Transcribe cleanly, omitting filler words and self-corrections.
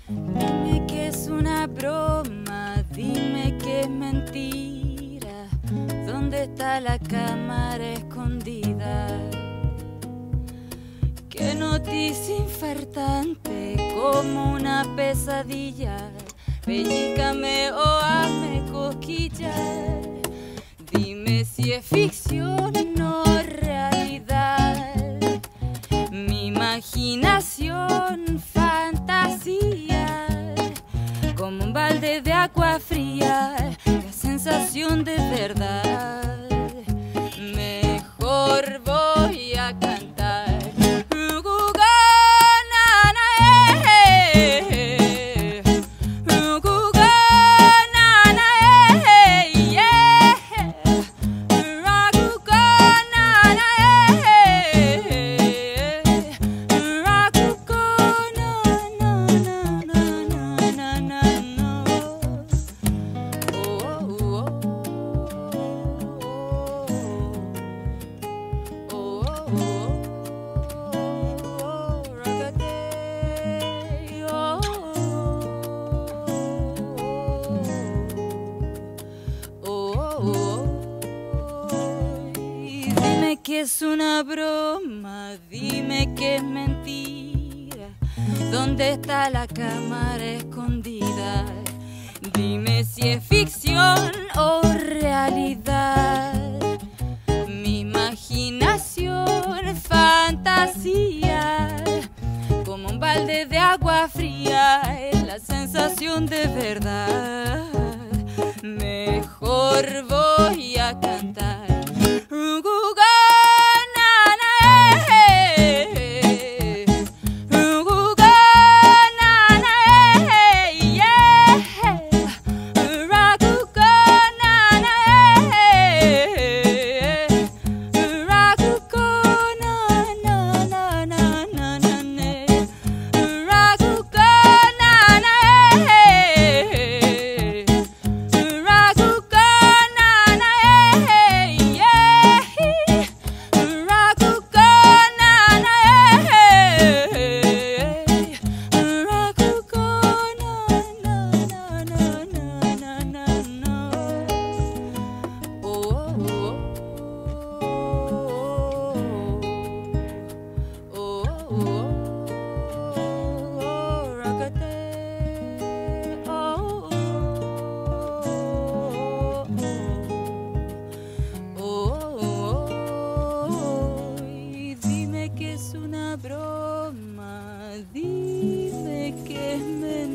Dime que es una broma, dime que es mentira. ¿Dónde está la cámara escondida? Qué noticia infartante, como una pesadilla. Pellícame o hazme cosquillas. Dime si es ficción o realidad. Mi imaginación, fantasía, como un balde de agua fría, la sensación de verdad. Mejor voy a cantar. Dime que es una broma, dime que es mentira. ¿Dónde está la cámara escondida? Dime si es ficción o realidad. Mi imaginación, fantasía, como un balde de agua fría, es la sensación de verdad. Mejor voy a cantar. Dime que es una broma, dime que es mentira.